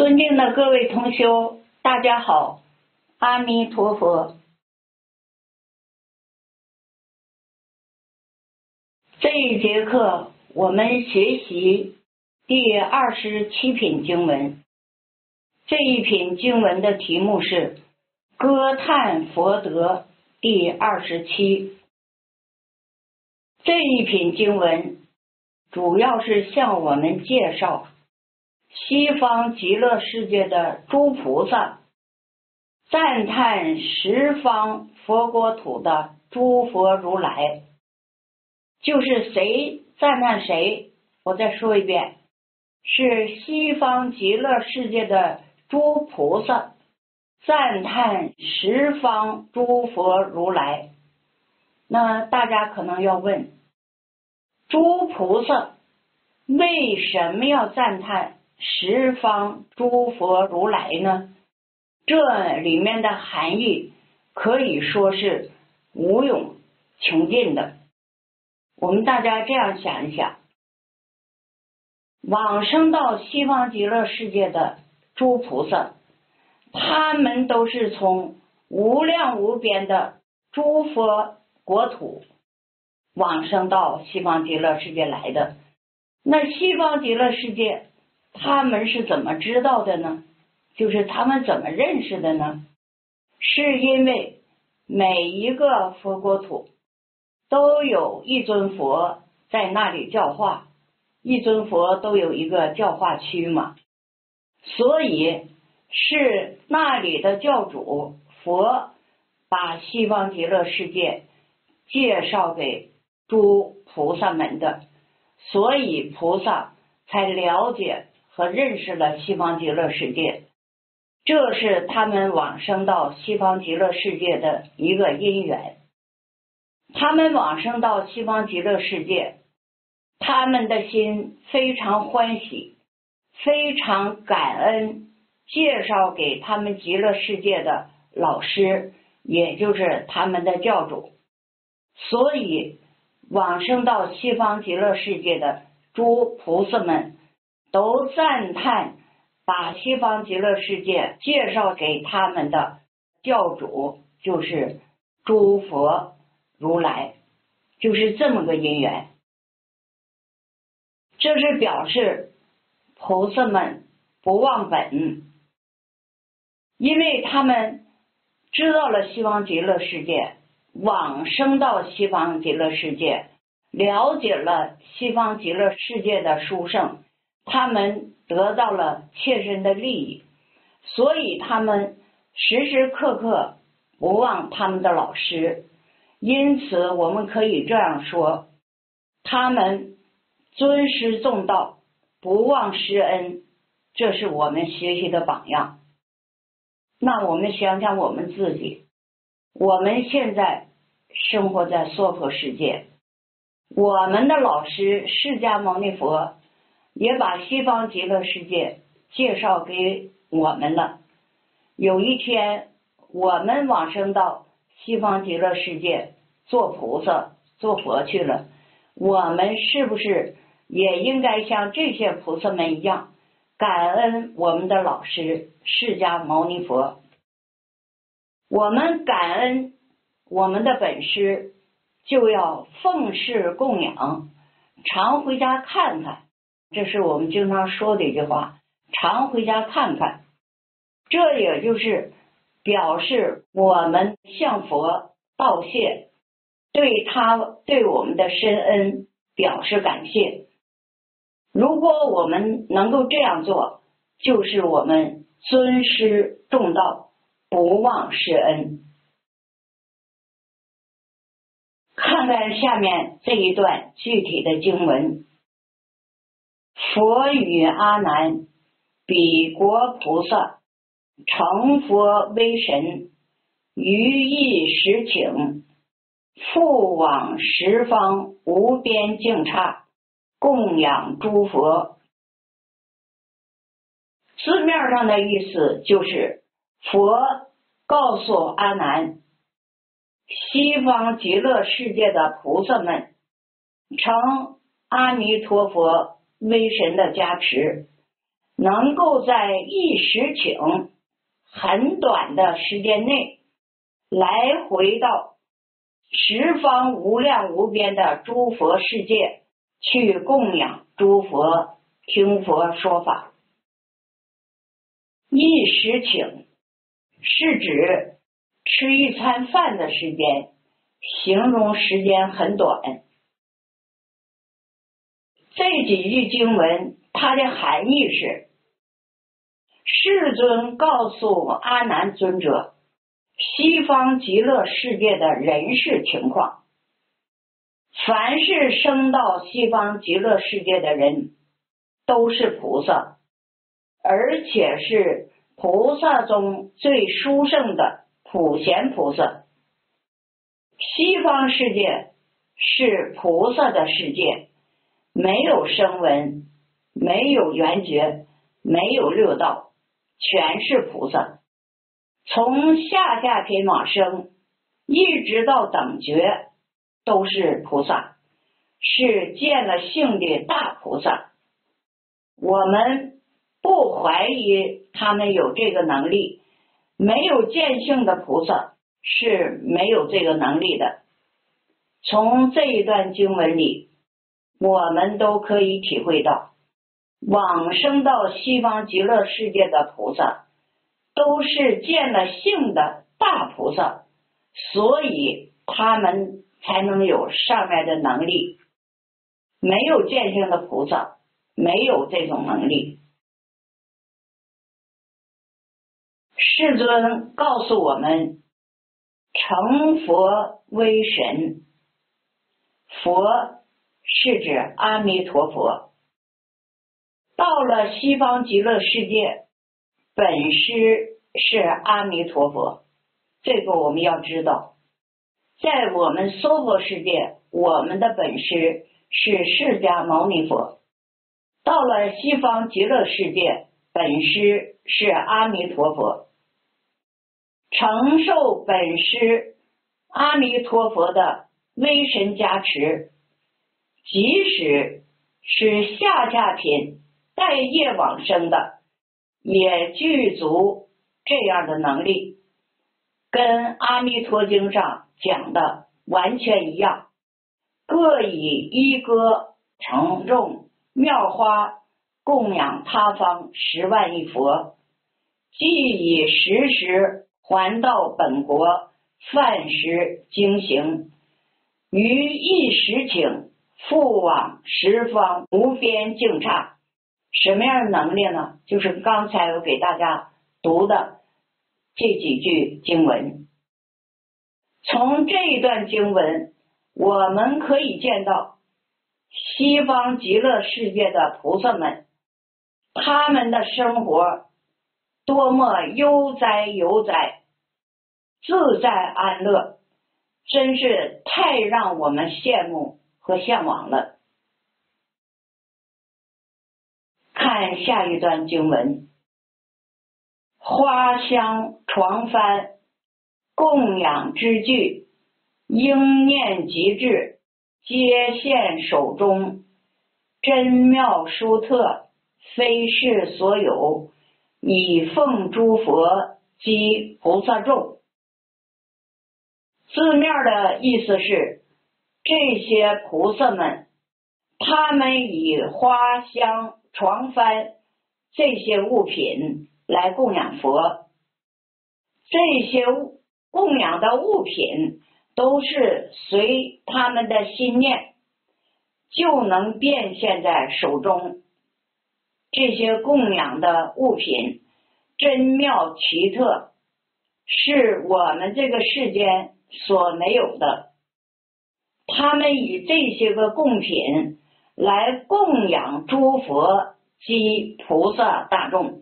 尊敬的各位同修，大家好，阿弥陀佛。这一节课我们学习第27品经文，这一品经文的题目是歌叹佛德第27。这一品经文主要是向我们介绍西方极乐世界的诸菩萨，赞叹十方佛国土的诸佛如来。就是谁赞叹谁，我再说一遍，是西方极乐世界的诸菩萨赞叹十方诸佛如来。那大家可能要问，诸菩萨为什么要赞叹十方诸佛如来呢？这里面的含义可以说是无穷穷尽的。我们大家这样想一想，往生到西方极乐世界的诸菩萨，他们都是从无量无边的诸佛国土往生到西方极乐世界来的。那西方极乐世界他们是怎么知道的呢？就是他们怎么认识的呢？是因为每一个佛国土都有一尊佛在那里教化，一尊佛都有一个教化区嘛，所以是那里的教主佛把西方极乐世界介绍给诸菩萨们的，所以菩萨才了解和认识了西方极乐世界，这是他们往生到西方极乐世界的一个因缘。他们往生到西方极乐世界，他们的心非常欢喜，非常感恩介绍给他们极乐世界的老师，也就是他们的教主。所以往生到西方极乐世界的诸菩萨们都赞叹把西方极乐世界介绍给他们的教主，就是诸佛如来，就是这么个因缘。这是表示菩萨们不忘本，因为他们知道了西方极乐世界，往生到西方极乐世界，了解了西方极乐世界的殊胜，他们得到了切身的利益，所以他们时时刻刻不忘他们的老师。因此我们可以这样说，他们尊师重道，不忘师恩，这是我们学习的榜样。那我们想想我们自己，我们现在生活在娑婆世界，我们的老师释迦牟尼佛也把西方极乐世界介绍给我们了。有一天我们往生到西方极乐世界做菩萨做佛去了，我们是不是也应该像这些菩萨们一样，感恩我们的老师释迦牟尼佛？我们感恩我们的本师，就要奉事供养，常回家看看，这是我们经常说的一句话，常回家看看。这也就是表示我们向佛道谢，对他对我们的深恩表示感谢。如果我们能够这样做，就是我们尊师重道，不忘师恩。看看下面这一段具体的经文。佛与阿难，彼国菩萨成佛威神，于意时请，复往十方无边净刹，供养诸佛。字面上的意思就是佛告诉阿难，西方极乐世界的菩萨们承阿弥陀佛威神的加持， 能够在一时请很短的时间内来回到十方无量无边的诸佛世界去供养诸佛，听佛说法。一时请是指吃一餐饭的时间，形容时间很短。这几句经文它的含义是，世尊告诉阿难尊者西方极乐世界的人事情况。凡是升到西方极乐世界的人都是菩萨，而且是菩萨中最殊胜的普贤菩萨。西方世界是菩萨的世界，没有声闻，没有缘觉，没有六道，全是菩萨。从下下品往生一直到等觉都是菩萨，是见了性的大菩萨。我们不怀疑他们有这个能力，没有见性的菩萨是没有这个能力的。从这一段经文里，我们都可以体会到，往生到西方极乐世界的菩萨都是见了性的大菩萨，所以他们才能有上面的能力。没有见性的菩萨没有这种能力。世尊告诉我们，成佛为神，佛是指阿弥陀佛。到了西方极乐世界，本师是阿弥陀佛，这个我们要知道。在我们娑婆世界，我们的本师是释迦牟尼佛。到了西方极乐世界，本师是阿弥陀佛。承受本师阿弥陀佛的威神加持，即使是下下品带业往生的，也具足这样的能力，跟阿弥陀经上讲的完全一样。各以一歌承众妙花供养他方10万亿佛，即以时时还到本国，饭食经行，于一时请复往十方无边净刹。什么样的能力呢？就是刚才我给大家读的这几句经文。从这一段经文，我们可以见到西方极乐世界的菩萨们，他们的生活多么悠哉悠哉，自在安乐，真是太让我们羡慕和向往了。看下一段经文，花香床幡供养之具，应念即至，皆现手中，真妙殊特，非世所有，以奉诸佛及菩萨众。字面的意思是，这些菩萨们，他们以花香床幡这些物品来供养佛，这些供养的物品都是随他们的心念就能变现在手中。这些供养的物品真妙奇特，是我们这个世间所没有的。他们以这些个供品来供养诸佛及菩萨大众。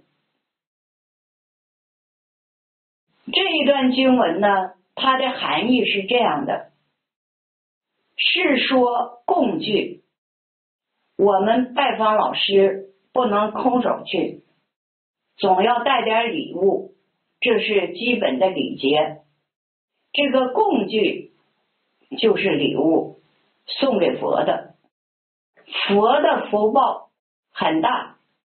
这一段经文呢，它的含义是这样的，是说供具。我们拜访老师不能空手去，总要带点礼物，这是基本的礼节。这个供具就是礼物，送给佛的。佛的福报很大，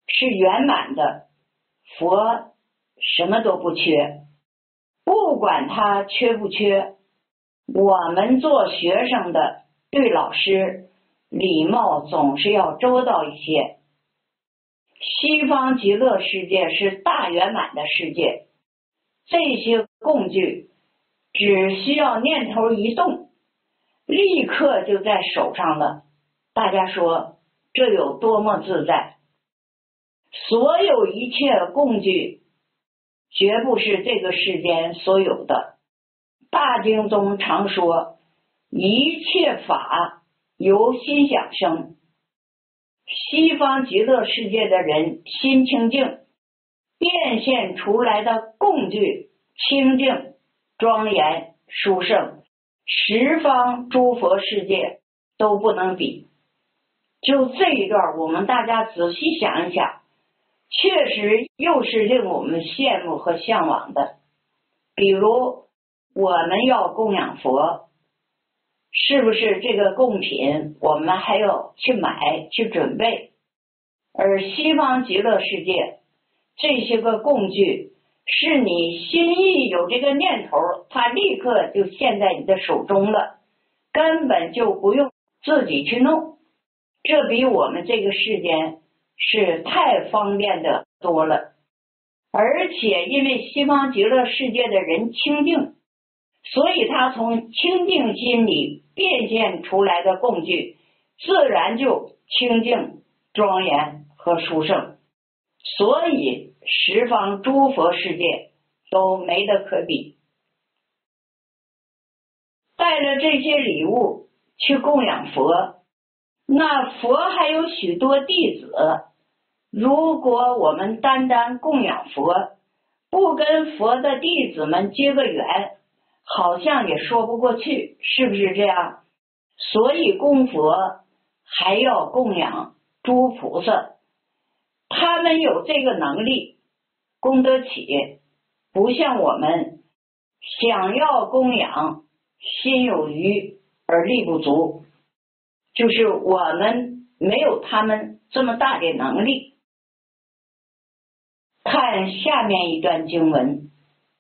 是圆满的，佛什么都不缺，不管他缺不缺，我们做学生的对老师礼貌总是要周到一些。西方极乐世界是大圆满的世界，这些工具只需要念头一动，立刻就在手上了。大家说这有多么自在？所有一切工具绝不是这个世间所有的。大经中常说，一切法由心想生。西方极乐世界的人心清净，变现出来的工具清净、庄严、殊胜，十方诸佛世界都不能比。就这一段，我们大家仔细想一想，确实又是令我们羡慕和向往的。比如我们要供养佛，是不是这个贡品我们还要去买去准备？而西方极乐世界这些个工具是你心意有这个念头，它立刻就现在你的手中了，根本就不用自己去弄。这比我们这个世间是太方便的多了。而且因为西方极乐世界的人清净，所以他从清净心里变现出来的工具自然就清净、庄严和殊胜，所以十方诸佛世界都没得可比。带着这些礼物去供养佛，那佛还有许多弟子，如果我们单单供养佛，不跟佛的弟子们结个缘，好像也说不过去，是不是这样？所以供佛还要供养诸菩萨，他们有这个能力供得起，不像我们想要供养心有余而力不足，就是我们没有他们这么大的能力。看下面一段经文，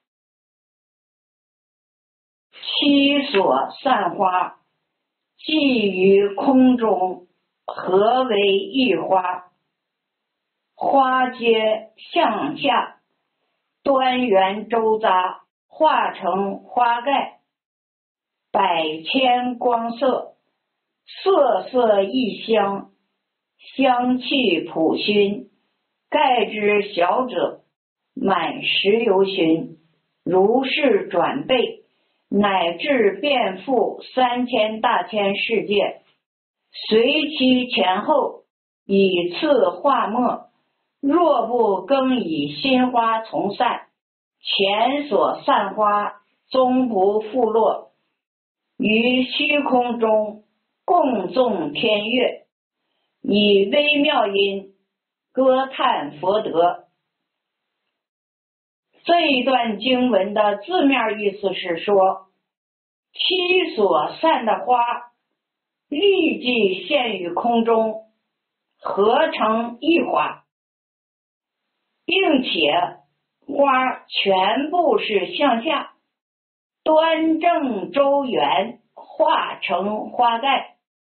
七所散花，寄于空中，合为一花，花皆向下，端圆周匝，化成花盖，百千光色，色色异香，香气普熏，盖之小者满10由旬，如是转倍，乃至遍覆3000大千世界，随其前后，以次化末，若不更以新花从散，前所散花终不复落，于虚空中共纵天乐，以微妙音歌叹佛德。这一段经文的字面意思是说，七所散的花立即现于空中，合成一花，并且花全部是向下，端正周圆，化成花盖。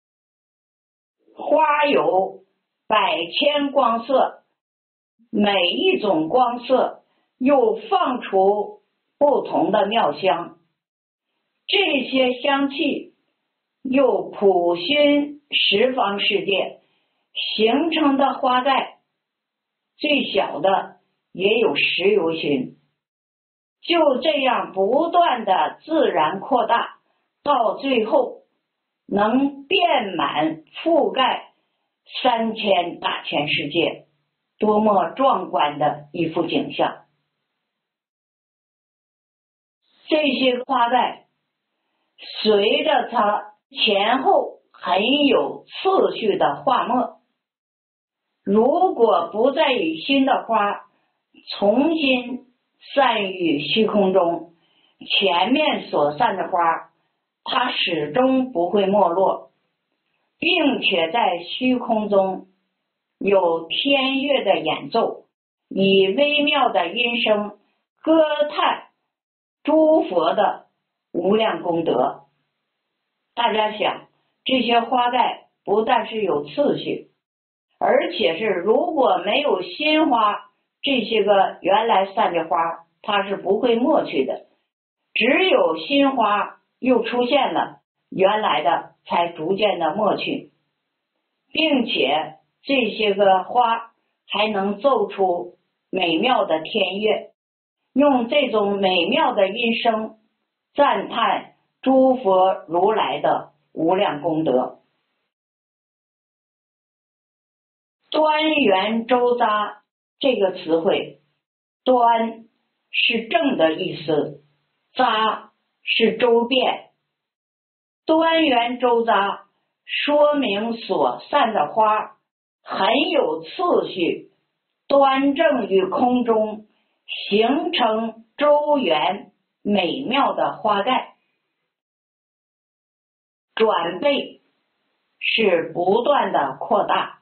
花有100,000光色，每一种光色又放出不同的妙香，这些香气又普熏十方世界，形成的花盖最小的也有10由旬，就这样不断的自然扩大，到最后能遍满覆盖3000大千世界，多么壮观的一幅景象。这些花盖随着它前后很有次序的化末，如果不再以新的花重新散于虚空中，前面所散的花它始终不会没落，并且在虚空中有天乐的演奏，以微妙的音声歌叹诸佛的无量功德。大家想，这些花盖不但是有次序，而且是如果没有新花，这些个原来散的花它是不会没去的，只有新花又出现了，原来的才逐渐的没去，并且这些个花还能奏出美妙的天乐，用这种美妙的音声赞叹诸佛如来的无量功德。端圆周匝这个词汇，端是正的意思，匝是周遍，端圆周匝说明所散的花很有次序，端正于空中，形成周圆美妙的花盖。转倍是不断的扩大。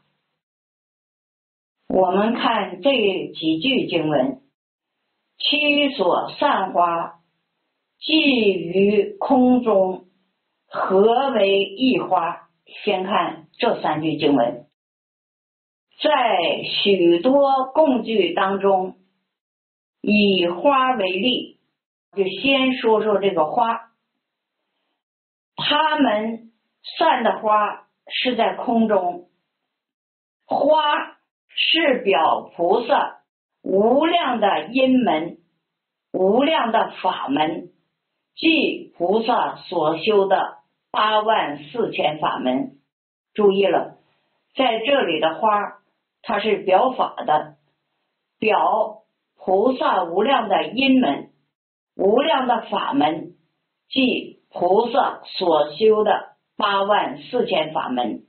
我们看这几句经文，其所散花寄于空中，合为一花。先看这3句经文，在许多供句当中，以花为例，就先说说这个花。它们散的花是在空中，花是表菩萨无量的因门，无量的法门，即菩萨所修的84000法门。注意了，在这里的花它是表法的，表菩萨无量的因门，无量的法门，即菩萨所修的84000法门。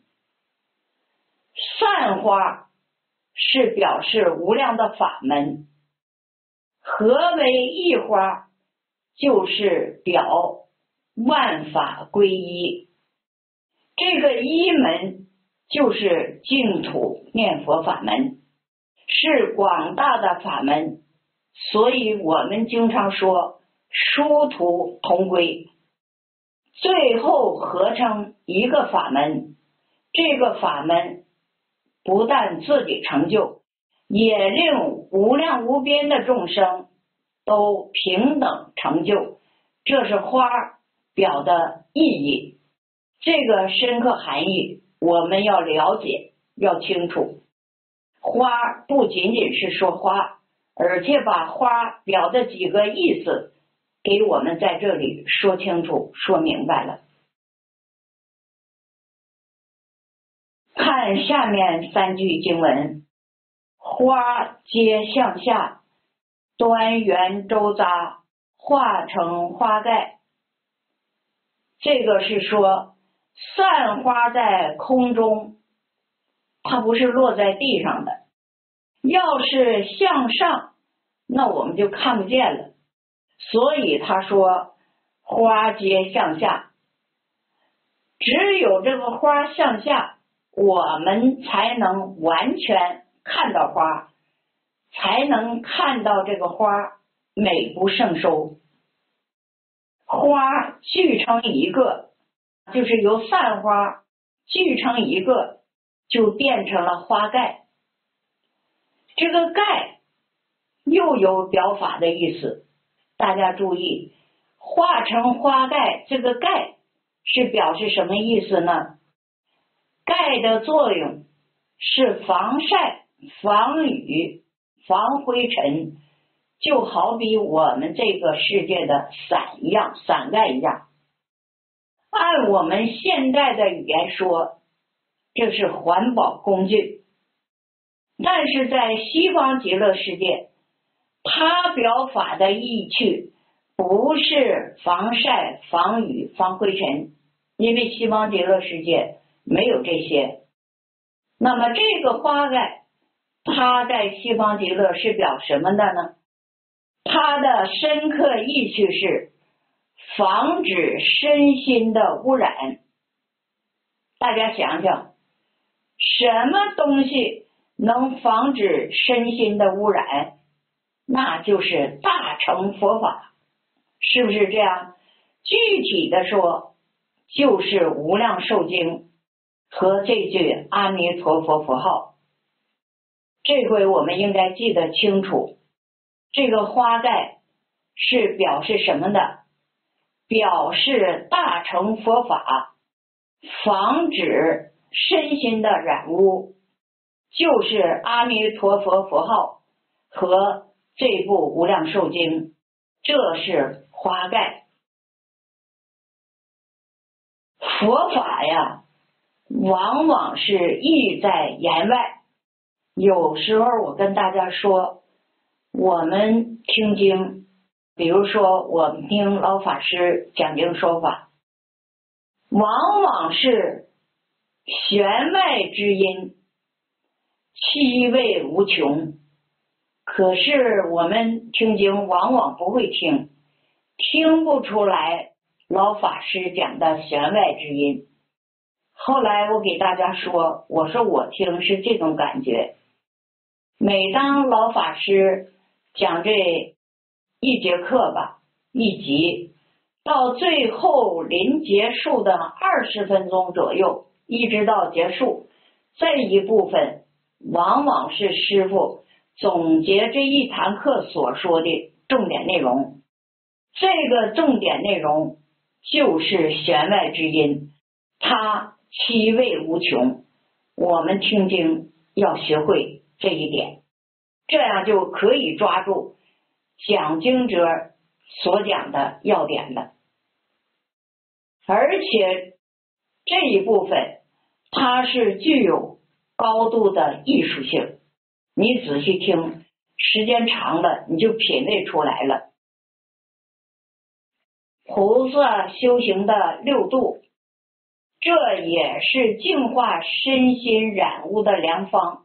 散花是表示无量的法门，合为一花就是表万法归一。这个一门就是净土念佛法门，是广大的法门，所以我们经常说殊途同归，最后合成一个法门。这个法门不但自己成就，也令无量无边的众生都平等成就，这是花表的意义。这个深刻含义我们要了解，要清楚。花不仅仅是说花，而且把花表的几个意思给我们在这里说清楚说明白了。看下面3句经文，花皆向下，端圆周匝，化成花盖。这个是说散花在空中，它不是落在地上的，要是向上，那我们就看不见了。所以他说花皆向下，只有这个花向下，我们才能完全看到花，才能看到这个花美不胜收。花聚成一个，就是由散花聚成一个，就变成了花盖。这个盖又有表法的意思，大家注意，化成花盖，这个盖是表示什么意思呢？盖的作用是防晒、防雨、防灰尘，就好比我们这个世界的伞一样，伞盖一样。按我们现代的语言说，这是环保工具。但是在西方极乐世界，它表法的意趣不是防晒、防雨、防灰尘，因为西方极乐世界没有这些。那么这个花盖，它在西方极乐是表什么的呢？它的深刻意趣是防止身心的污染。大家想想，什么东西能防止身心的污染，那就是大乘佛法，是不是这样？具体的说，就是无量寿经和这句阿弥陀佛佛号。这回我们应该记得清楚，这个花盖是表示什么的？表示大乘佛法，防止身心的染污，就是阿弥陀佛佛号和这部无量寿经，这是花盖。佛法呀，往往是意在言外。有时候我跟大家说，我们听经，比如说我们听老法师讲经说法，往往是弦外之音，气味无穷。可是我们听经往往不会听不出来老法师讲的弦外之音。后来我给大家说，我说我听是这种感觉，每当老法师讲这一节课吧，一集，到最后临结束的20分钟左右，一直到结束，这一部分往往是师父总结这一堂课所说的重点内容。这个重点内容就是弦外之音，它气味无穷。我们听经要学会这一点，这样就可以抓住讲经者所讲的要点了。而且这一部分它是具有高度的艺术性，你仔细听，时间长了你就品味出来了。菩萨修行的6度，这也是净化身心染污的良方。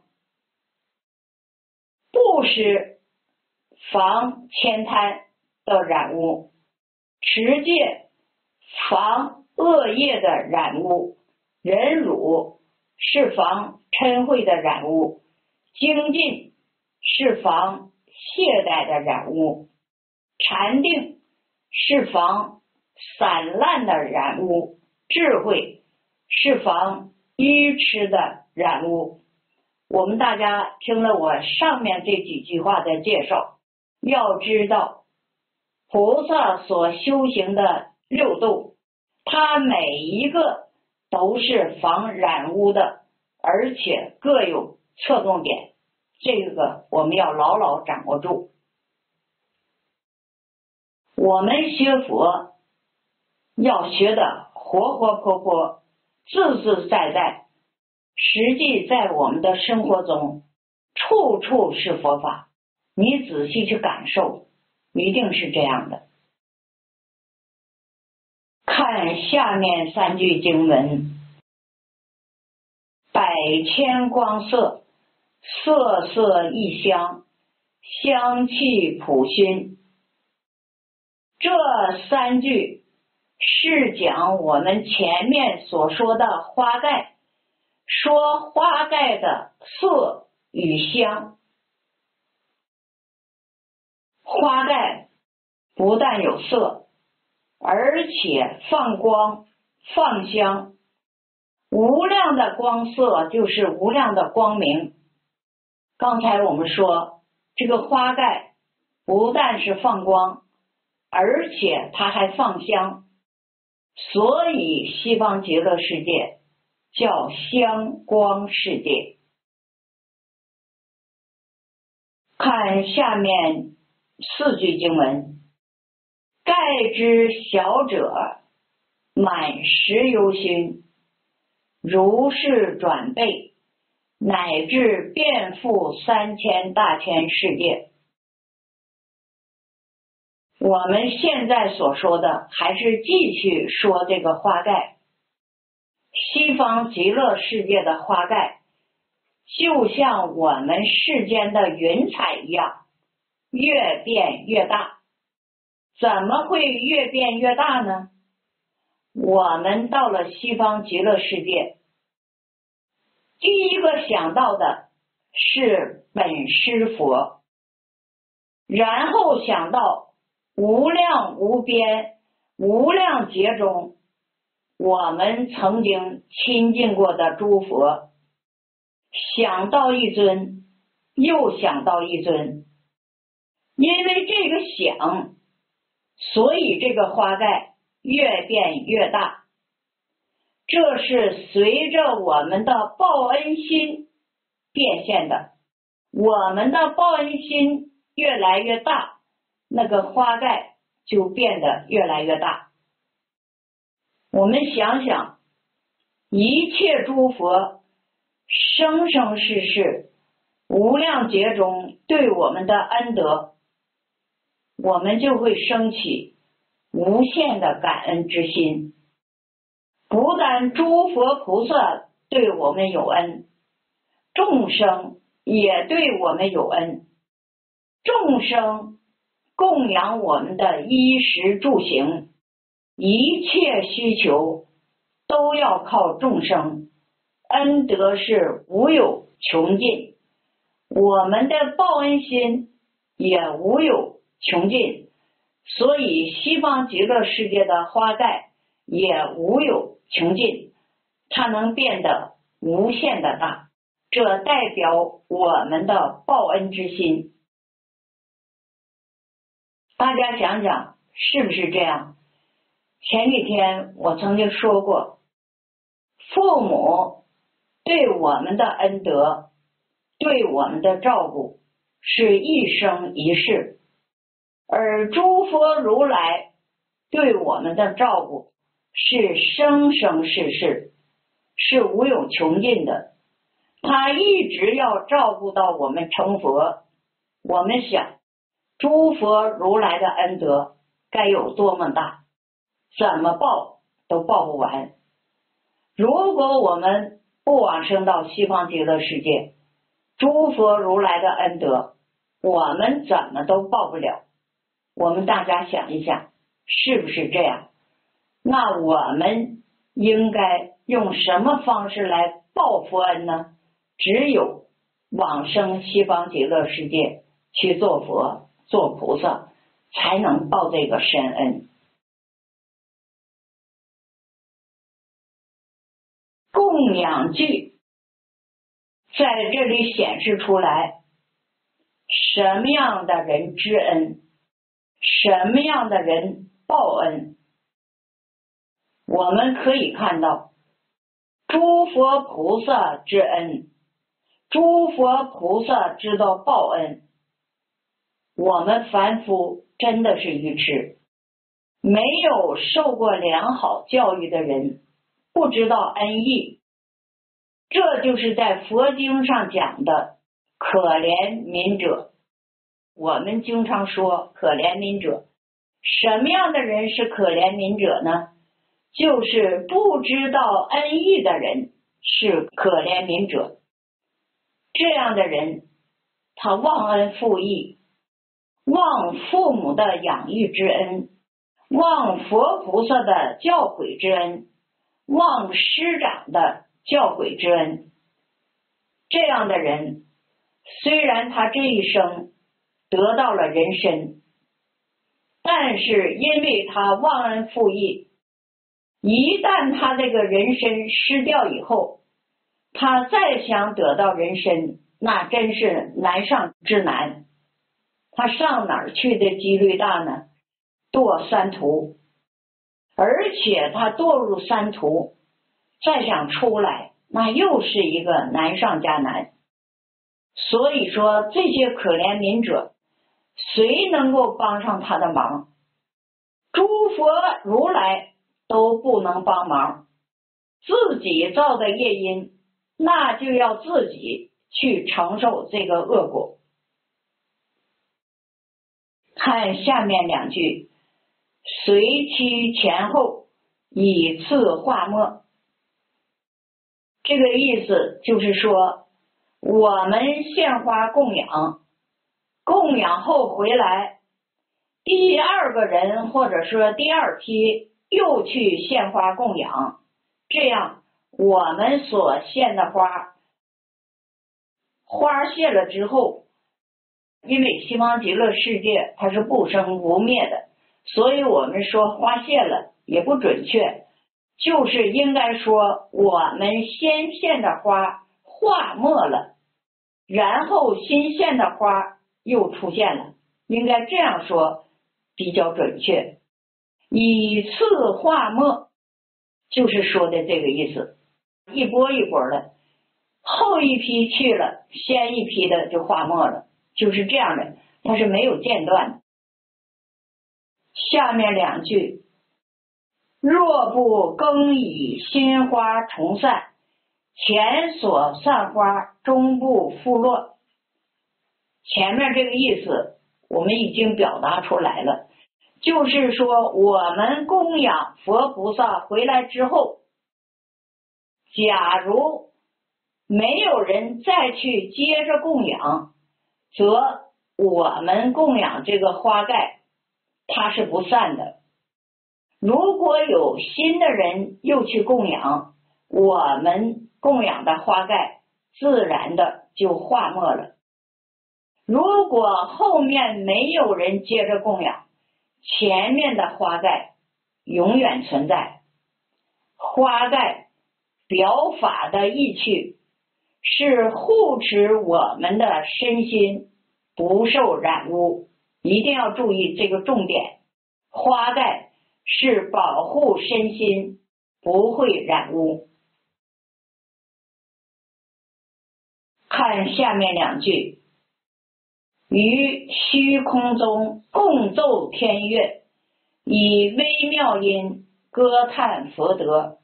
布施防悭贪的染污，持戒防恶业的染污，忍辱是防嗔恚的染污，精进是防懈怠的染污，禅定是防散乱的染污，智慧是防愚痴的染污。我们大家听了我上面这几句话的介绍，要知道菩萨所修行的6度，它每一个都是防染污的，而且各有侧重点，这个我们要牢牢掌握住。我们学佛要学的活活泼泼，自自在在，实际在我们的生活中处处是佛法，你仔细去感受，一定是这样的。看下面3句经文，百千光色，色色异香，香气普熏。这3句是讲我们前面所说的花盖，说花盖的色与香。花盖不但有色，而且放光放香，无量的光色就是无量的光明。刚才我们说这个花盖不但是放光，而且它还放香，所以西方极乐世界叫香光世界。看下面4句经文，盖之小者，满10由心，如是转倍，乃至遍覆3000大千世界。我们现在所说的还是继续说这个花盖。西方极乐世界的花盖就像我们世间的云彩一样，越变越大。怎么会越变越大呢？我们到了西方极乐世界，第一个想到的是本师佛，然后想到无量无边无量劫中我们曾经亲近过的诸佛，想到一尊又想到一尊，因为这个想，所以这个花盖越变越大，这是随着我们的报恩心变现的。我们的报恩心越来越大，那个花盖就变得越来越大。我们想想，一切诸佛生生世世无量劫中对我们的恩德，我们就会升起无限的感恩之心。不但诸佛菩萨对我们有恩，众生也对我们有恩。众生供养我们的衣食住行，一切需求都要靠众生，恩德是无有穷尽，我们的报恩心也无有穷尽，所以西方极乐世界的花盖也无有穷尽，它能变得无限的大，这代表我们的报恩之心。大家想想是不是这样？前几天我曾经说过，父母对我们的恩德，对我们的照顾是一生一世，而诸佛如来对我们的照顾是生生世世，是无有穷尽的。他一直要照顾到我们成佛。我们想，诸佛如来的恩德该有多么大，怎么报都报不完。如果我们不往生到西方极乐世界，诸佛如来的恩德我们怎么都报不了。我们大家想一想，是不是这样？那我们应该用什么方式来报佛恩呢？只有往生西方极乐世界去做佛做菩萨，才能报这个深恩。供养句在这里显示出来，什么样的人知恩，什么样的人报恩。我们可以看到，诸佛菩萨知恩，诸佛菩萨知道报恩。我们凡夫真的是愚痴，没有受过良好教育的人不知道恩义，这就是在佛经上讲的可怜悯者。我们经常说可怜悯者，什么样的人是可怜悯者呢？就是不知道恩义的人是可怜悯者。这样的人，他忘恩负义，忘父母的养育之恩，忘佛菩萨的教诲之恩，忘师长的教诲之恩。这样的人，虽然他这一生得到了人身，但是因为他忘恩负义，一旦他这个人身失掉以后，他再想得到人身，那真是难上之难。他上哪儿去的几率大呢？堕三途。而且他堕入三途，再想出来，那又是一个难上加难。所以说，这些可怜悯者，谁能够帮上他的忙？诸佛如来都不能帮忙，自己造的业因，那就要自己去承受这个恶果。看下面两句，随其前后，以次化末。这个意思就是说，我们献花供养，供养后回来，第二个人或者说第二批又去献花供养，这样我们所献的花花谢了之后，因为西方极乐世界它是不生不灭的，所以我们说花谢了也不准确，就是应该说我们先现的花化没了，然后新现的花又出现了，应该这样说比较准确。以次化没就是说的这个意思，一波一波的，后一批去了，先一批的就化没了，就是这样的，它是没有间断的。下面两句，若不更以新花重散，前所散花终不复落。前面这个意思我们已经表达出来了，就是说我们供养佛菩萨回来之后，假如没有人再去接着供养，则我们供养这个花盖它是不散的。如果有新的人又去供养，我们供养的花盖自然的就化没了。如果后面没有人接着供养，前面的花盖永远存在。花盖表法的意趣是护持我们的身心不受染污，一定要注意这个重点。花盖是保护身心不会染污。看下面两句，于虚空中共奏天乐，以微妙音歌叹佛德。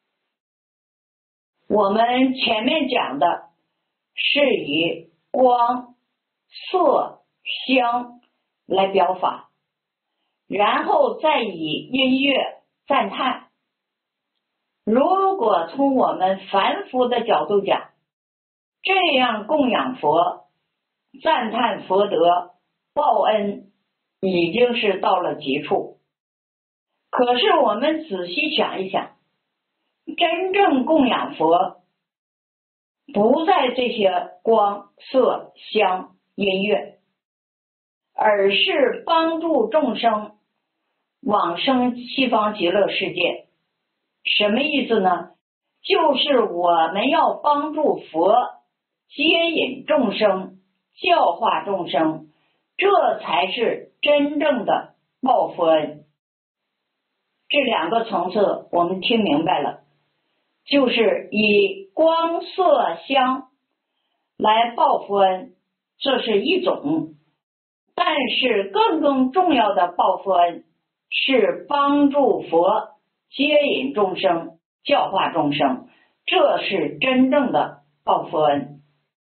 我们前面讲的是以光、色、香来表法，然后再以音乐赞叹。如果从我们凡夫的角度讲，这样供养佛、赞叹佛德、报恩已经是到了极处。可是我们仔细想一想，真正供养佛不在这些光、色、香、音乐，而是帮助众生往生西方极乐世界。什么意思呢？就是我们要帮助佛接引众生，教化众生，这才是真正的报佛恩。这两个层次我们听明白了，就是以光、色、香来报佛恩，这是一种，但是更重要的报佛恩是帮助佛接引众生，教化众生，这是真正的报佛恩。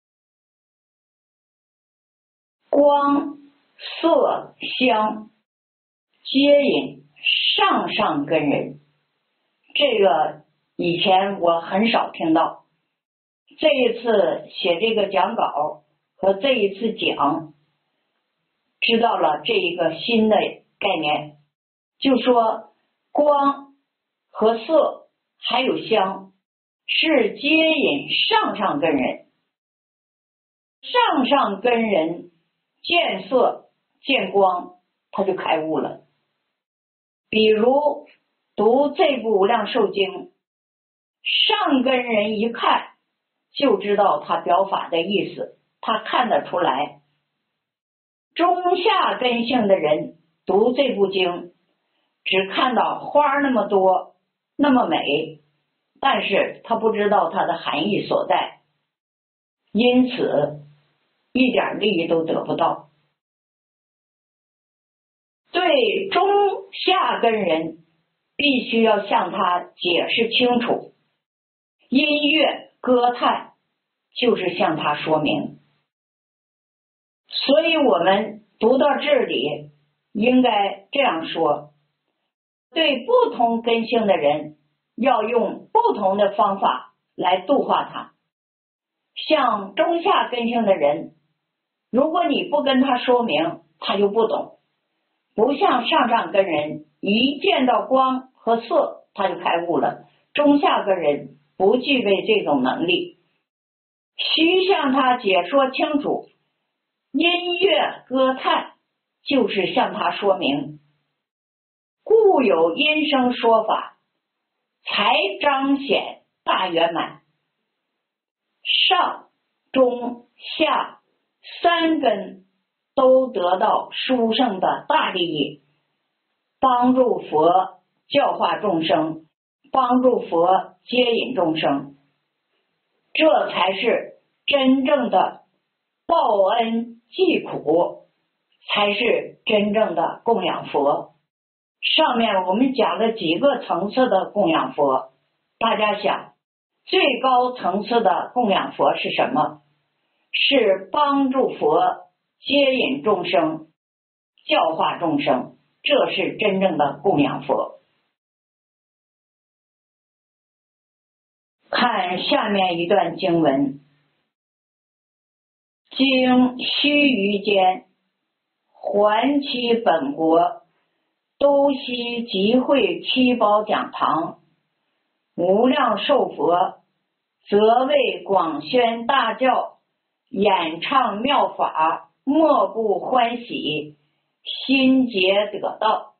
光、色、香接引上根人，这个以前我很少听到，这一次写这个讲稿和这一次讲，知道了这一个新的概念，就说光和色还有香是接引上根人，上根人见色见光，他就开悟了。比如读这部无量寿经，上根人一看就知道他表法的意思，他看得出来。中下根性的人读这部经，只看到花那么多那么美，但是他不知道它的含义所在，因此一点利益都得不到。对中下根人必须要向他解释清楚，音乐歌叹就是向他说明。所以我们读到这里应该这样说，对不同根性的人要用不同的方法来度化他。像中下根性的人，如果你不跟他说明，他就不懂。不像上根人，一见到光和色他就开悟了，中下根人不具备这种能力。 须向他解说清楚。音乐歌叹就是向他说明，故有音声说法，才彰显大圆满。上中下三根都得到殊胜的大利益，帮助佛教化众生，帮助佛接引众生，这才是真正的报恩济苦，才是真正的供养佛。上面我们讲了几个层次的供养佛，大家想，最高层次的供养佛是什么？是帮助佛接引众生，教化众生，这是真正的供养佛。看下面一段经文，经须臾间，还其本国，都悉集会七宝讲堂，无量寿佛，则为广宣大教，演唱妙法，莫不欢喜，心结得道。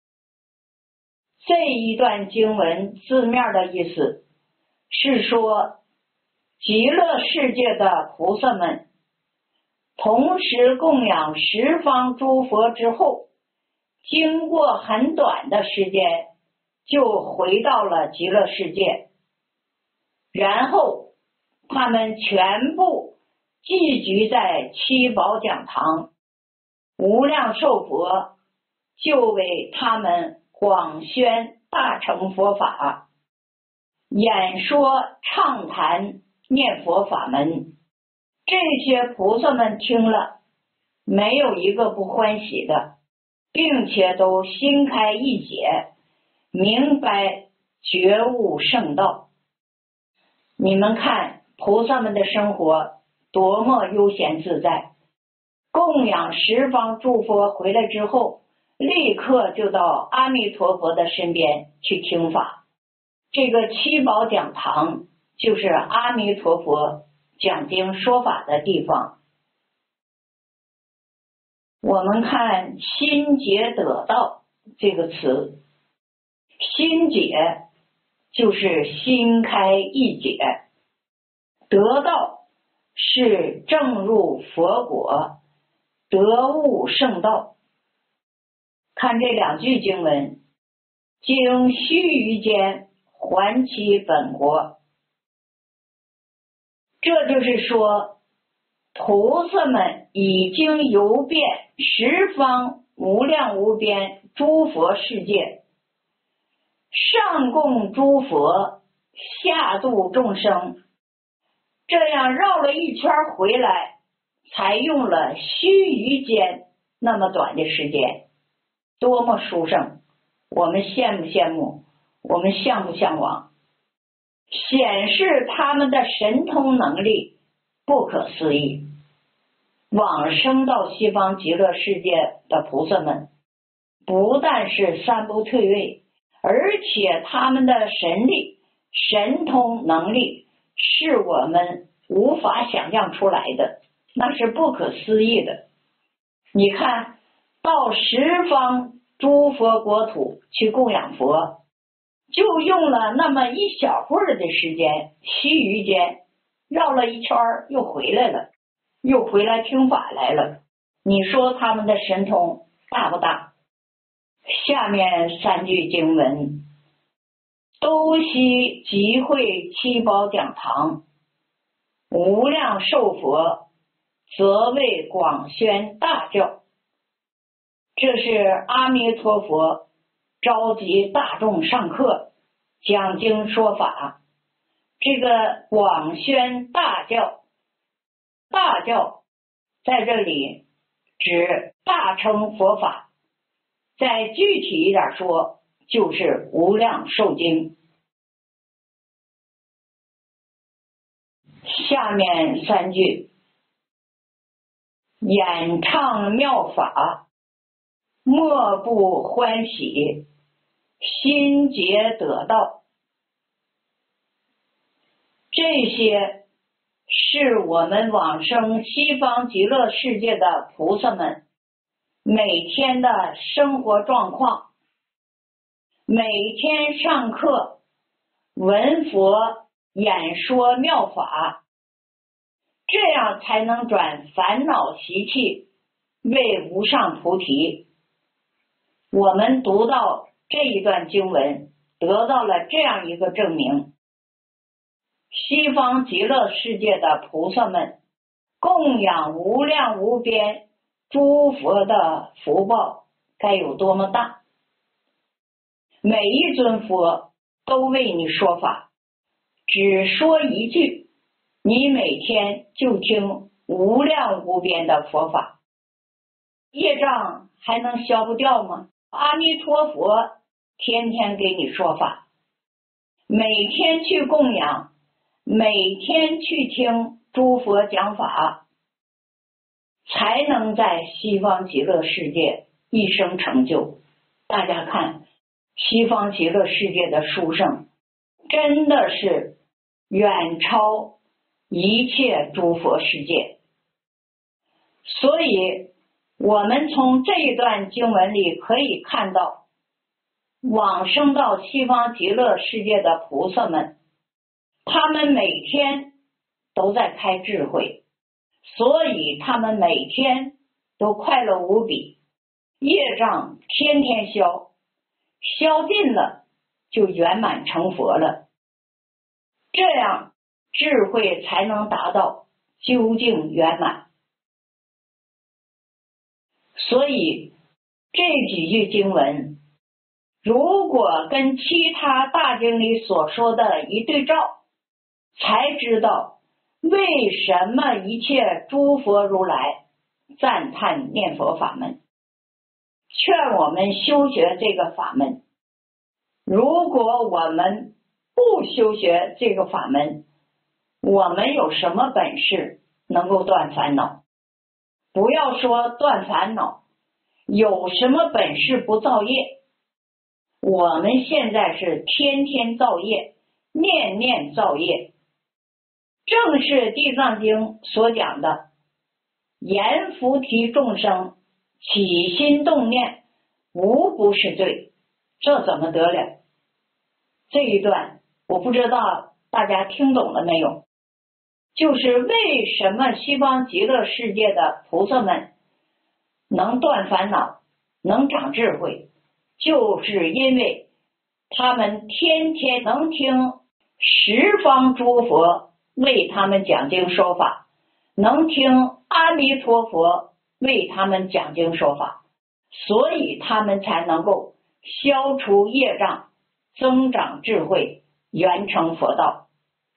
这一段经文字面的意思是说，极乐世界的菩萨们同时供养十方诸佛之后，经过很短的时间就回到了极乐世界，然后他们全部聚集在七宝讲堂，无量寿佛就为他们广宣大乘佛法，演说畅谈念佛法门。这些菩萨们听了，没有一个不欢喜的，并且都心开意解，明白觉悟圣道。你们看菩萨们的生活多么悠闲自在，供养十方诸佛回来之后，立刻就到阿弥陀佛的身边去听法。这个七宝讲堂就是阿弥陀佛讲经说法的地方。我们看心结得道这个词，心解就是心开意解，得道是正入佛果，得悟圣道。看这两句经文，经须臾间，还其本国，这就是说菩萨们已经游遍十方无量无边诸佛世界，上供诸佛，下度众生，这样绕了一圈回来，才用了须臾间那么短的时间，多么殊胜！我们羡慕羡慕，我们向不向往？显示他们的神通能力不可思议。往生到西方极乐世界的菩萨们，不但是三不退位，而且他们的神力、神通能力是我们无法想象出来的，那是不可思议的。你看到十方诸佛国土去供养佛，就用了那么一小会儿的时间，须臾间绕了一圈又回来了，又回来听法来了。你说他们的神通大不大？下面三句经文，都悉集会七宝讲堂，无量寿佛，则为广宣大教。这是阿弥陀佛召集大众上课讲经说法。这个广宣大教，大教在这里指大乘佛法，再具体一点说，就是无量寿经。下面三句，演唱妙法，莫不欢喜，心结得道。这些是我们往生西方极乐世界的菩萨们每天的生活状况，每天上课闻佛演说妙法，这样才能转烦恼习气为无上菩提。我们读到这一段经文，得到了这样一个证明：西方极乐世界的菩萨们供养无量无边诸佛的福报该有多么大。每一尊佛都为你说法，只说一句，你每天就听无量无边的佛法，业障还能消不掉吗？阿弥陀佛天天给你说法，每天去供养，每天去听诸佛讲法，才能在西方极乐世界一生成就。大家看，西方极乐世界的殊胜真的是远超一切诸佛世界。所以我们从这一段经文里可以看到，往生到西方极乐世界的菩萨们，他们每天都在开智慧，所以他们每天都快乐无比，业障天天消，消尽了就圆满成佛了，这样智慧才能达到究竟圆满。所以这几句经文如果跟其他大经里所说的一对照，才知道为什么一切诸佛如来赞叹念佛法门，劝我们修学这个法门。如果我们不修学这个法门，我们有什么本事能够断烦恼？不要说断烦恼，有什么本事不造业？我们现在是天天造业，念念造业。正是地藏经所讲的，言菩提众生起心动念无不是罪，这怎么得了？这一段我不知道大家听懂了没有，就是为什么西方极乐世界的菩萨们能断烦恼，能长智慧，就是因为他们天天能听十方诸佛为他们讲经说法，能听阿弥陀佛为他们讲经说法，所以他们才能够消除业障，增长智慧，圆成佛道。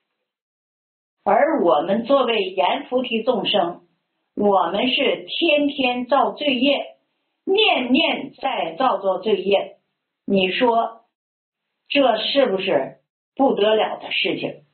而我们作为言菩提众生，我们是天天造罪业，念念在造作罪业，你说这是不是不得了的事情？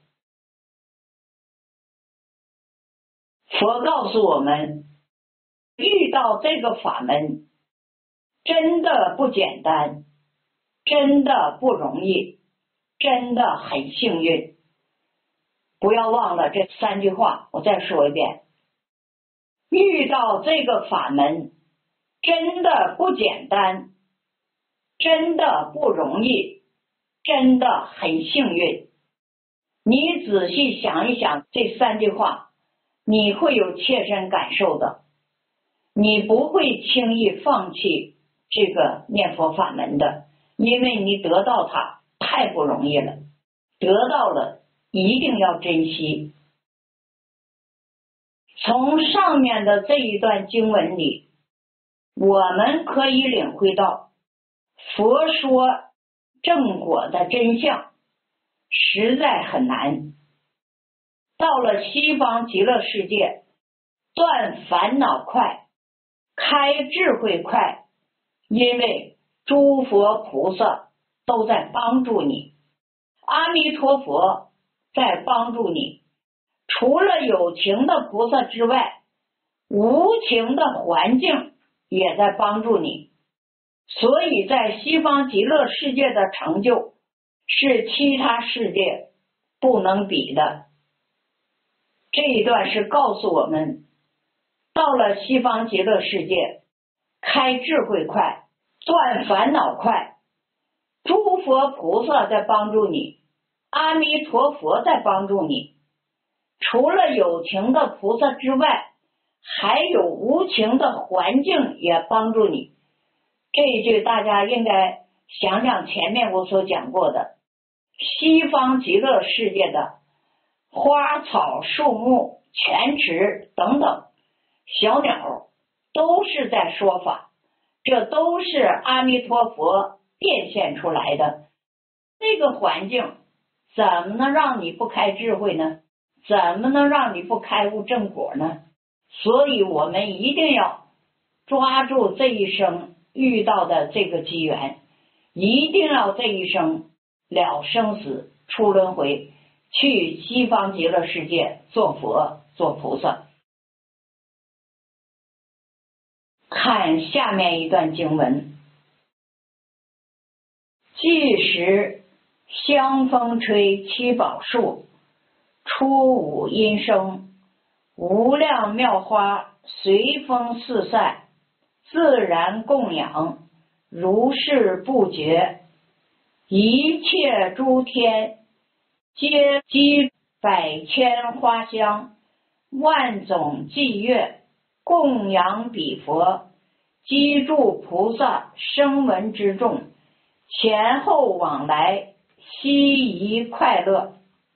佛告诉我们，遇到这个法门真的不简单，真的不容易，真的很幸运。不要忘了这三句话，我再说一遍，遇到这个法门真的不简单，真的不容易，真的很幸运。你仔细想一想这三句话，你会有切身感受的，你不会轻易放弃这个念佛法门的，因为你得到它太不容易了，得到了一定要珍惜。从上面的这一段经文里，我们可以领会到佛说正果的真相实在很难。到了西方极乐世界，断烦恼快，开智慧快，因为诸佛菩萨都在帮助你，阿弥陀佛在帮助你，除了有情的菩萨之外，无情的环境也在帮助你，所以在西方极乐世界的成就是其他世界不能比的。 这一段是告诉我们，到了西方极乐世界，开智慧快，断烦恼快，诸佛菩萨在帮助你，阿弥陀佛在帮助你，除了有情的菩萨之外，还有无情的环境也帮助你。这一句大家应该想想前面我所讲过的，西方极乐世界的花草树木泉池等等小鸟都是在说法，这都是阿弥陀佛变现出来的。这个环境怎么能让你不开智慧呢？怎么能让你不开悟正果呢？所以我们一定要抓住这一生遇到的这个机缘，一定要这一生了生死出轮回，去西方极乐世界做佛做菩萨。看下面一段经文，即时香风吹七宝树，初五音声，无量妙花随风四散，自然供养，如是不绝。一切诸天皆积百千花香，万种伎乐，供养彼佛，积住菩萨声闻之众，前后往来，悉宜快乐。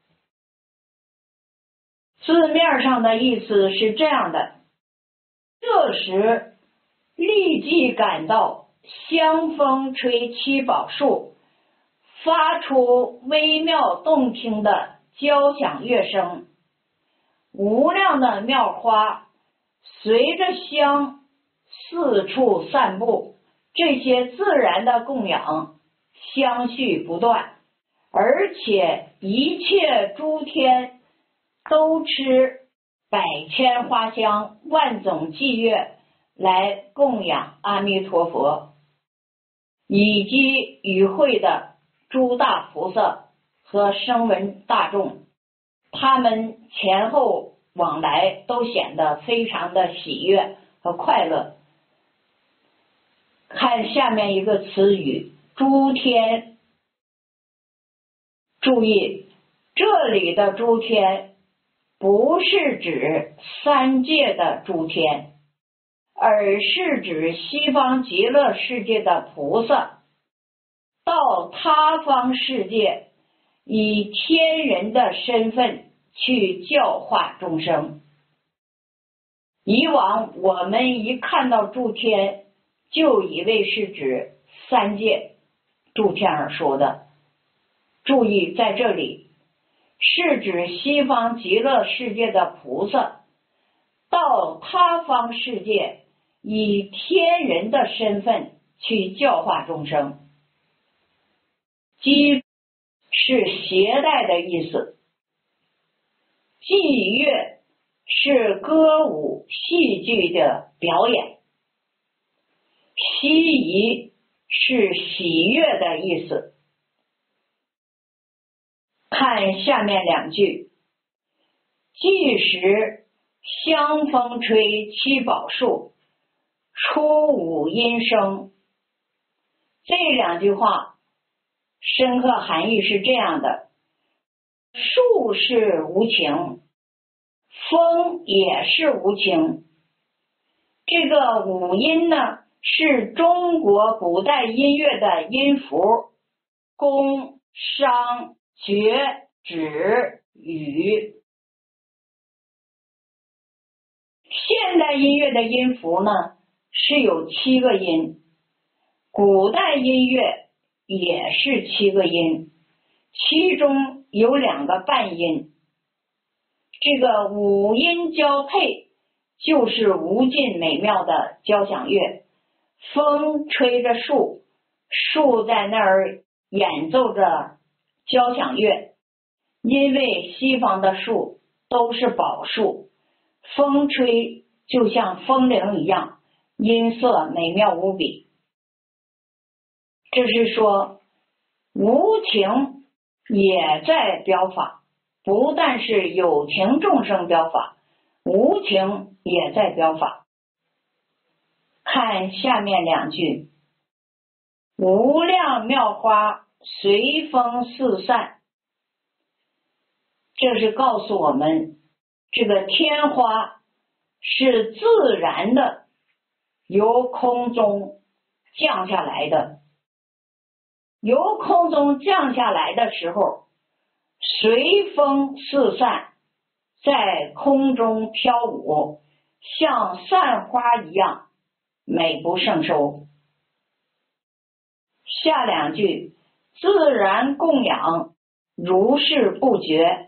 字面上的意思是这样的，这时立即感到香风吹七宝树，发出微妙动听的交响乐声，无量的妙花随着香四处散布，这些自然的供养相续不断，而且一切诸天都吃百千花香，万种伎乐来供养阿弥陀佛，以及与会的诸大菩萨和声闻大众，他们前后往来都显得非常的喜悦和快乐。看下面一个词语，诸天，注意这里的诸天不是指三界的诸天，而是指西方极乐世界的菩萨到他方世界以天人的身份去教化众生。以往我们一看到诸天就以为是指三界诸天而说的，注意在这里是指西方极乐世界的菩萨到他方世界以天人的身份去教化众生。伎是携带的意思，伎乐是歌舞戏剧的表演，悉宜是喜悦的意思。看下面两句，即时香风吹七宝树，初五音声。这两句话深刻含义是这样的，树是无情，风也是无情。这个五音呢，是中国古代音乐的音符，宫、商、角、徵、羽。现代音乐的音符呢是有7个音，古代音乐也是7个音，其中有2个半音。这个五音交配就是无尽美妙的交响乐，风吹着树，树在那儿演奏着交响乐。因为西方的树都是宝树，风吹就像风铃一样，音色美妙无比。这是说无情也在表法， 不但是有情众生表法，无情也在表法。看下面两句，无量妙花随风四散，这是告诉我们，这个天花是自然的由空中降下来的，由空中降下来的时候，随风四散，在空中飘舞，像散花一样美不胜收。下两句，自然供养，如是不绝。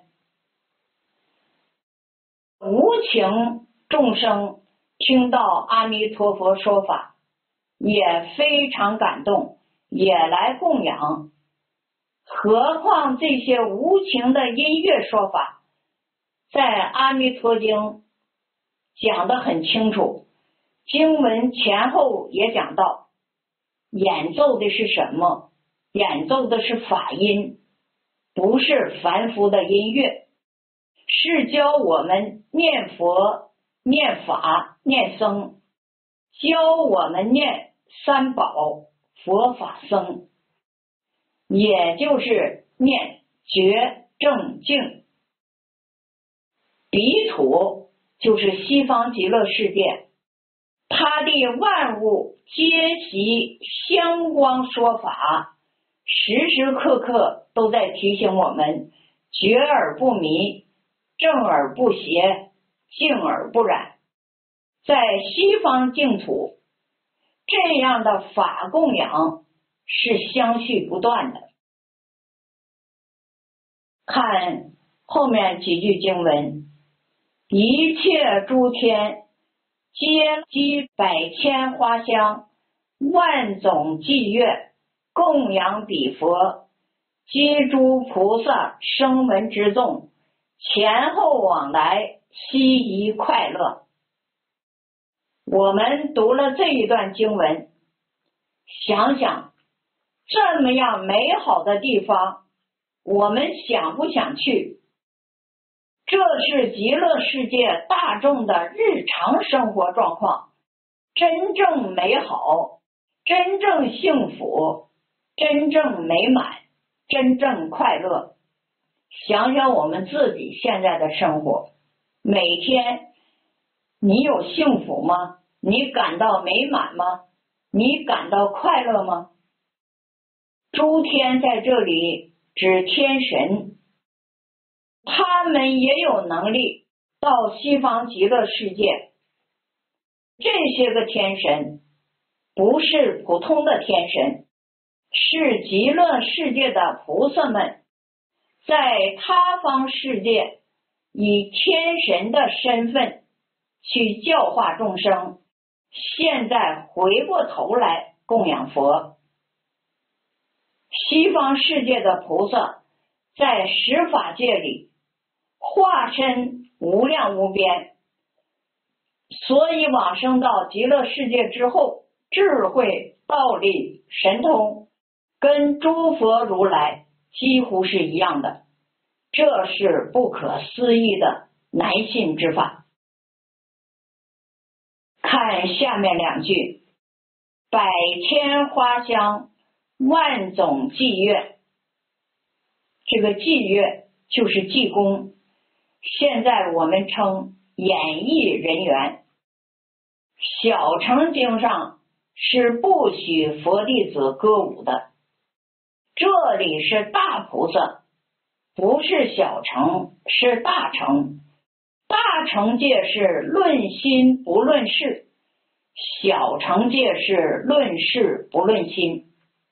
无情众生听到阿弥陀佛说法，也非常感动，也来供养。何况这些无情的音乐说法，在阿弥陀经讲得很清楚，经文前后也讲到，演奏的是什么？演奏的是法音，不是凡夫的音乐，是教我们念佛、念法、念僧，教我们念三宝、佛法僧，也就是念觉正净。彼土就是西方极乐世界，他的万物皆习香光说法，时时刻刻都在提醒我们觉而不迷，正而不邪，净而不染。在西方净土，这样的法供养是相续不断的。看后面几句经文，一切诸天皆积百千花香，万种伎乐，供养彼佛，皆诸菩萨声闻之众，前后往来，悉宜快乐。我们读了这一段经文，想想这么样美好的地方，我们想不想去？这是极乐世界大众的日常生活状况，真正美好，真正幸福，真正美满，真正快乐。想想我们自己现在的生活，每天你有幸福吗？你感到美满吗？你感到快乐吗？诸天在这里指天神，他们也有能力到西方极乐世界。这些个天神不是普通的天神，是极乐世界的菩萨们，在他方世界以天神的身份去教化众生，现在回过头来供养佛。西方世界的菩萨在十法界里化身无量无边，所以往生到极乐世界之后，智慧、道力、神通跟诸佛如来几乎是一样的，这是不可思议的难信之法。看下面两句，百千花香，万种伎乐。这个伎乐就是技工，现在我们称演艺人员。小乘经上是不许佛弟子歌舞的，这里是大菩萨，不是小乘，是大乘。大乘界是论心不论事，小乘界是论事不论心。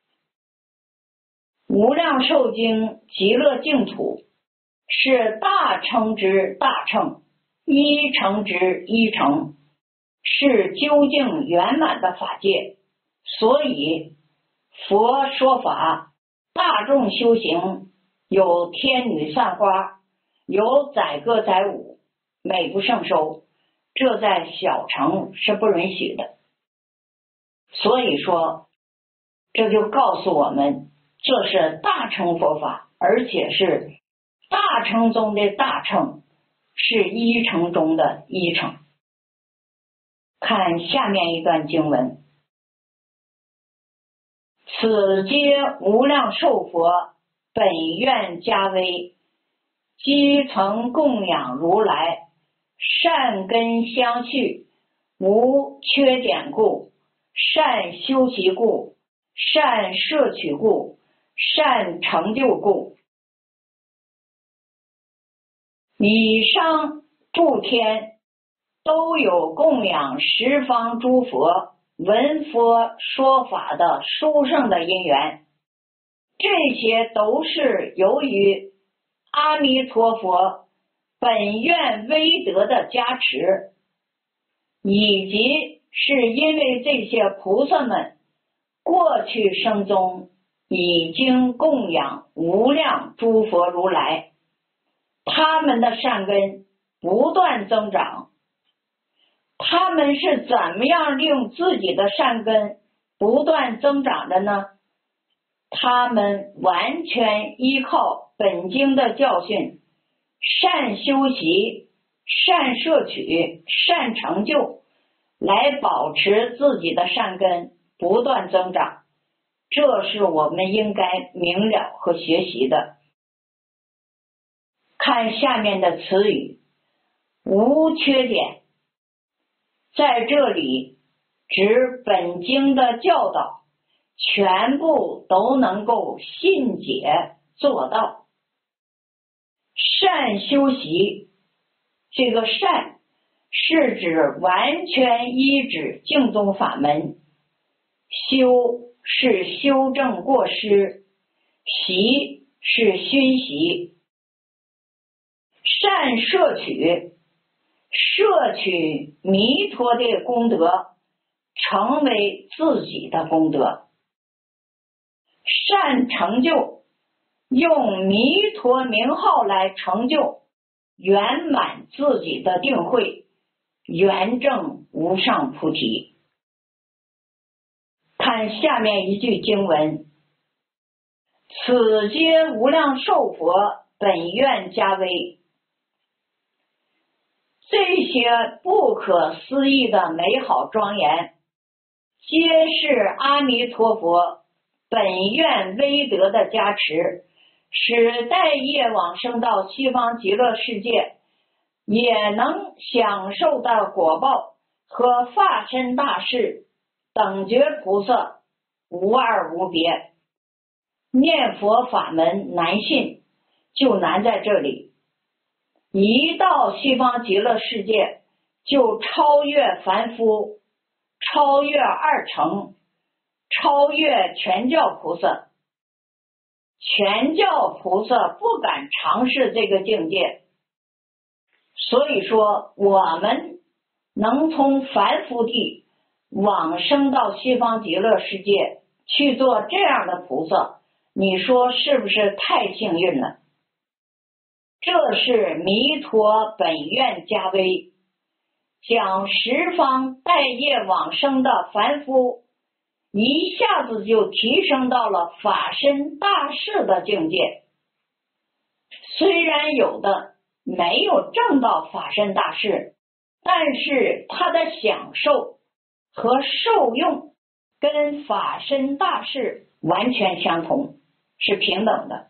无量寿经极乐净土是大乘之大乘，一乘之一乘，是究竟圆满的法界。所以佛说法，大众修行，有天女散花，有载歌载舞，美不胜收，这在小乘是不允许的。所以说这就告诉我们，这是大乘佛法，而且是大乘中的大乘是一乘中的一乘。看下面一段经文：此皆无量寿佛本愿加威，积曾供养如来，善根相续，无缺点故，善修习故，善摄取故，善成就故。以上诸天都有供养十方诸佛闻佛说法的殊胜的因缘，这些都是由于阿弥陀佛本愿威德的加持，以及是因为这些菩萨们过去生中已经供养无量诸佛如来，他们的善根不断增长。他们是怎么样令自己的善根不断增长的呢？他们完全依靠本经的教训，善修习，善摄取，善成就，来保持自己的善根不断增长。这是我们应该明了和学习的。看下面的词语，无缺点，在这里指本经的教导全部都能够信解做到。善修习，这个善是指完全依止净宗法门，修是修正过失，习是熏习。善摄取，摄取弥陀的功德，成为自己的功德。善成就，用弥陀名号来成就圆满自己的定慧，圆证无上菩提。看下面一句经文：此皆无量寿佛本愿加威。这些不可思议的美好庄严，皆是阿弥陀佛本愿威德的加持，使待业往生到西方极乐世界也能享受到果报，和化身大士等觉菩萨无二无别。念佛法门难信，就难在这里。一到西方极乐世界，就超越凡夫，超越二乘，超越全教菩萨。全教菩萨不敢尝试这个境界，所以说我们能从凡夫地往生到西方极乐世界去做这样的菩萨，你说是不是太幸运了？这是弥陀本愿加威，将十方待业往生的凡夫一下子就提升到了法身大士的境界。虽然有的没有证到法身大士，但是他的享受和受用跟法身大士完全相同，是平等的。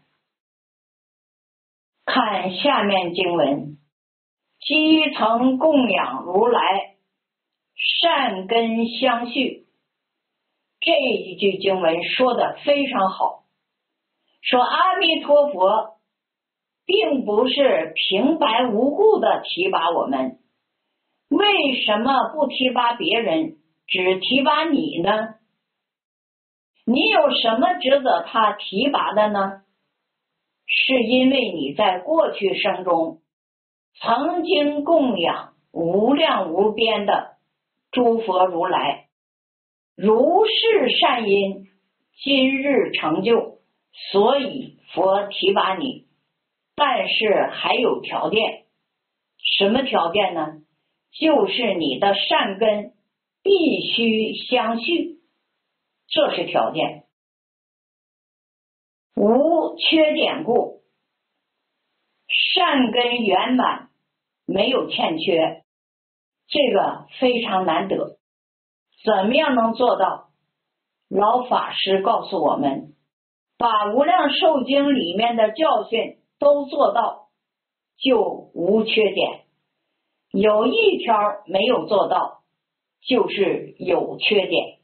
看下面经文：积曾供养如来，善根相续。这一句经文说得非常好，说阿弥陀佛并不是平白无故的提拔我们，为什么不提拔别人，只提拔你呢？你有什么值得他提拔的呢？是因为你在过去生中曾经供养无量无边的诸佛如来，如是善因，今日成就，所以佛提拔你。但是还有条件，什么条件呢？就是你的善根必须相续，这是条件。无缺点故， 善根圆满，没有欠缺，这个非常难得。怎么样能做到？老法师告诉我们，把无量寿经里面的教训都做到，就无缺点。有一条没有做到，就是有缺点。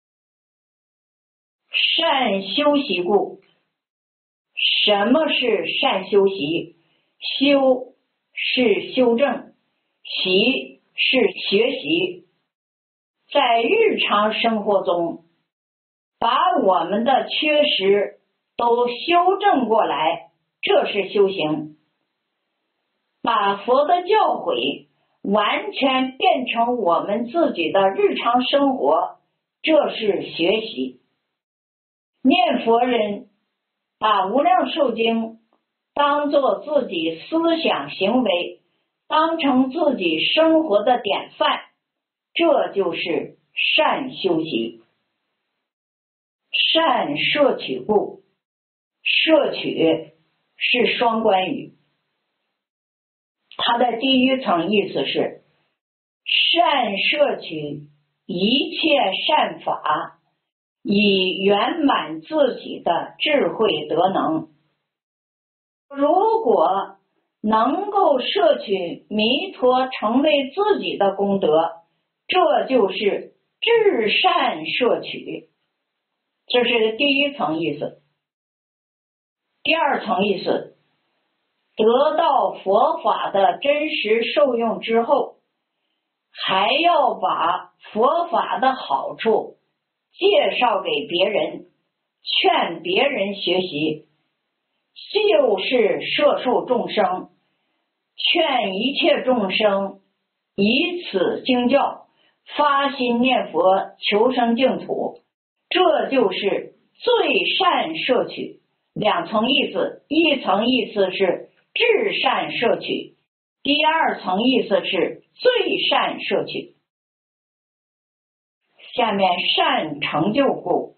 善修习故。什么是善修习？修是修正，习是学习。在日常生活中，把我们的缺失都修正过来，这是修行。把佛的教诲完全变成我们自己的日常生活，这是学习。念佛人把无量寿经当作自己思想行为，当成自己生活的典范，这就是善修习。善摄取故，摄取是双关语，它的第一层意思是善摄取一切善法，以圆满自己的智慧德能。如果能够摄取弥陀成为自己的功德，这就是至善摄取，这是第一层意思。第二层意思，得到佛法的真实受用之后，还要把佛法的好处介绍给别人，劝别人学习，就是摄受众生，劝一切众生以此经教发心念佛，求生净土，这就是最善摄取。两层意思，一层意思是至善摄取，第二层意思是最善摄取。下面善成就故，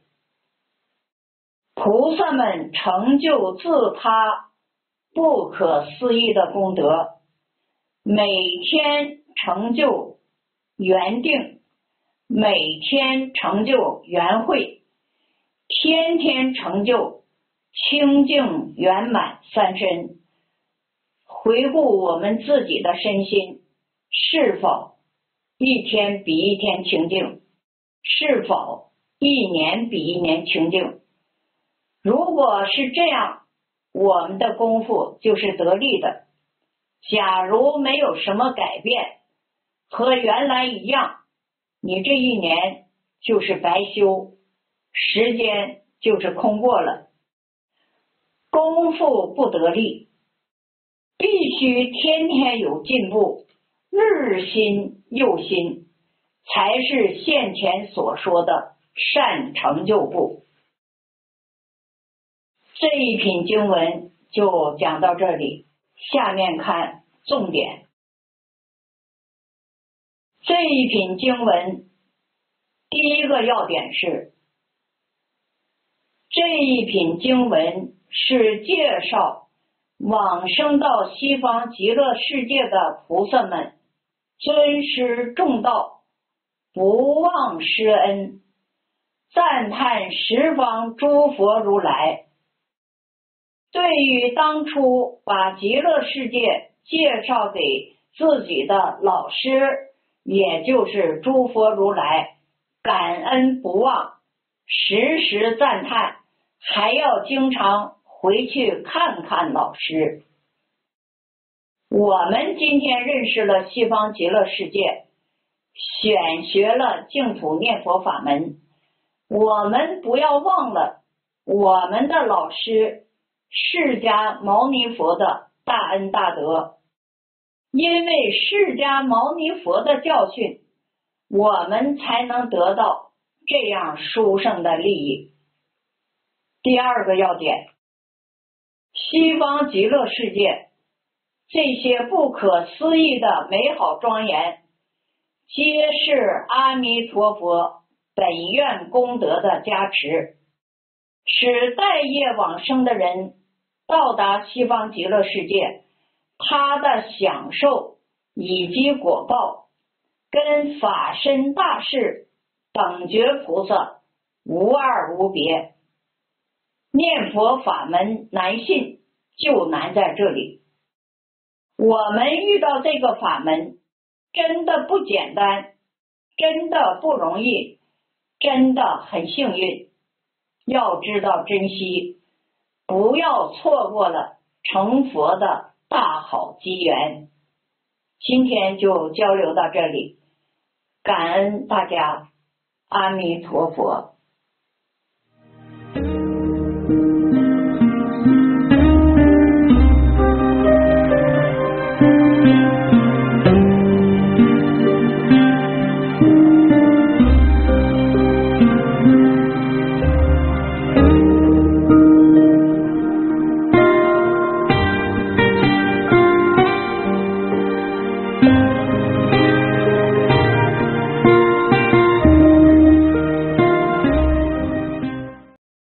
菩萨们成就自他不可思议的功德，每天成就圆定，每天成就圆慧，天天成就清净圆满三身。回顾我们自己的身心，是否一天比一天清净？是否一年比一年清净？如果是这样，我们的功夫就是得力的。假如没有什么改变，和原来一样，你这一年就是白修，时间就是空过了。功夫不得力，必须天天有进步，日新又新，才是现前所说的善成就故。这一品经文就讲到这里，下面看重点。这一品经文第一个要点是，这一品经文是介绍往生到西方极乐世界的菩萨们尊师重道，不忘施恩，赞叹十方诸佛如来。对于当初把极乐世界介绍给自己的老师，也就是诸佛如来，感恩不忘，时时赞叹，还要经常回去看看老师。我们今天认识了西方极乐世界，选学了净土念佛法门，我们不要忘了我们的老师释迦牟尼佛的大恩大德，因为释迦牟尼佛的教训，我们才能得到这样殊胜的利益。第二个要点，西方极乐世界这些不可思议的美好庄严，皆是阿弥陀佛本愿功德的加持，使待业往生的人到达西方极乐世界， 他的享受以及果报跟法身大士等觉菩萨无二无别。念佛法门难信，就难在这里。我们遇到这个法门真的不简单，真的不容易，真的很幸运。要知道珍惜，不要错过了成佛的大好机缘。今天就交流到这里，感恩大家，阿弥陀佛。